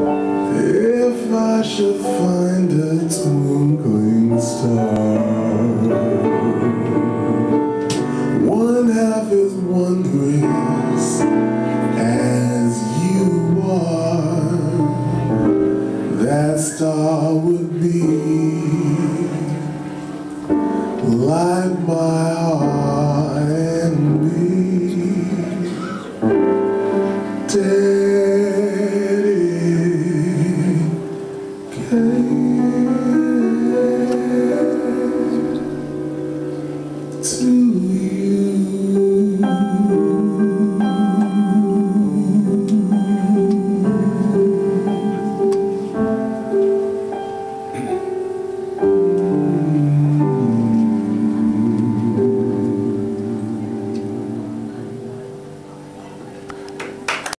If I should find a twinkling star, one half as wondrous as you are, that star would be